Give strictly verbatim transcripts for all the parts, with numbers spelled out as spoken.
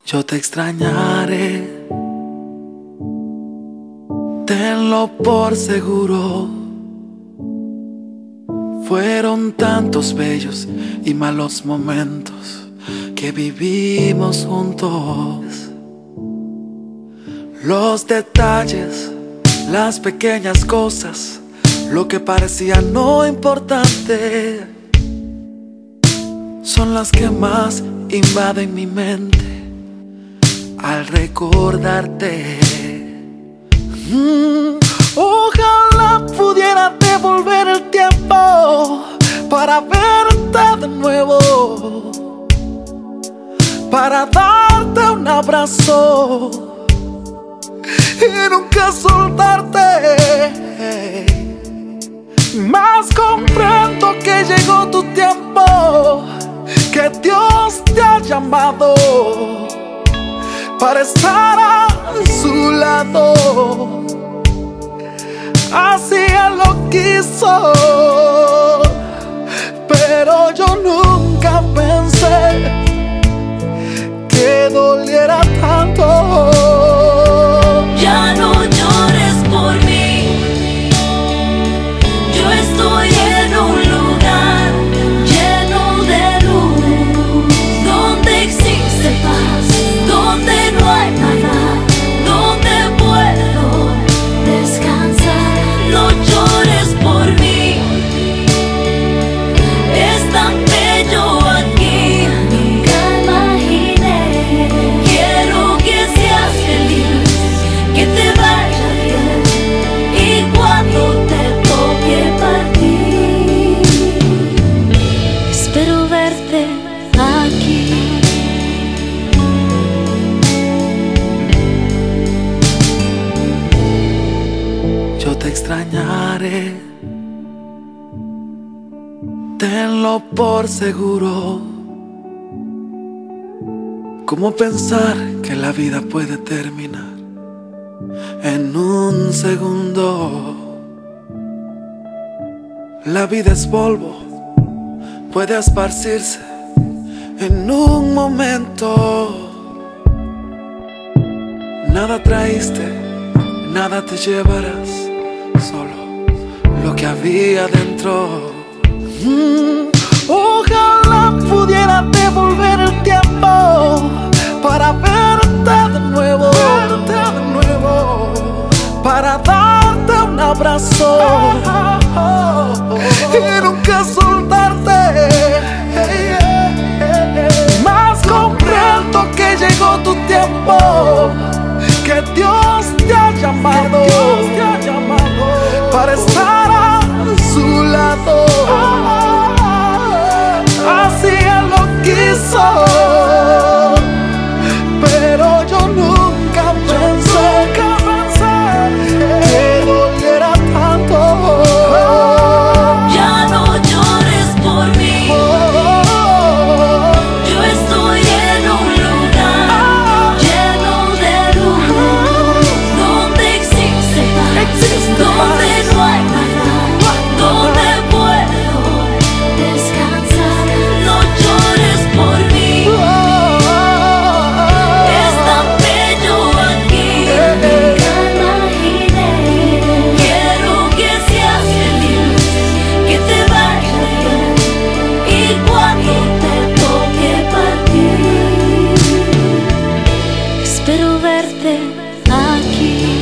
Yo te extrañaré, tenlo por seguro. Fueron tantos bellos y malos momentos que vivimos juntos. Los detalles, las pequeñas cosas, lo que parecía no importante, son las que más invaden mi mente al recordarte. mm, Ojalá pudiera devolver el tiempo para verte de nuevo, para darte un abrazo y nunca soltarte. Mas comprendo que llegó tu tiempo, que Dios te ha llamado para estar a su lado. Así Él lo quiso, pero yo nunca pensé que doliera tanto. Ya no llores por mí, yo estoy en un lugar lleno de luz, donde existe paz, donde no hay nada, donde puedo descansar. No llores por mí, es tan bello aquí, nunca imaginé. Quiero que seas feliz, que te vaya bien, y cuando te toque partir, espero verte aquí. Yo te extrañaré, tenlo por seguro. ¿Cómo pensar que la vida puede terminar en un segundo? La vida es polvo, puede esparcirse en un momento. Nada traíste, nada te llevarás, solo lo que había dentro. Mm, Ojalá pudiera devolver el tiempo para verte de nuevo, verte de nuevo, para darte un abrazo y nunca soltarte. Mas comprendo que llegó tu tiempo, que Dios te ha llamado, te ha llamado para estar a su lado. Así Él lo quiso, pero yo nunca pensé, nunca pensé que doliera tanto. Ya no llores por mí, yo estoy en un lugar lleno de luz, donde existe paz, donde no hay nada, donde puedo descansar. No llores por mí, es tan bello aquí, nunca imaginé. Quiero que seas feliz, que te vaya bien, y cuando te toque partir, espero verte aquí.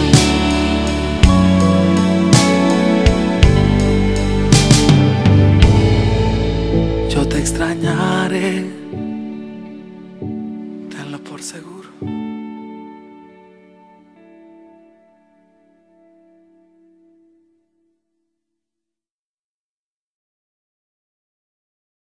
Yo te extrañaré, tenlo por seguro.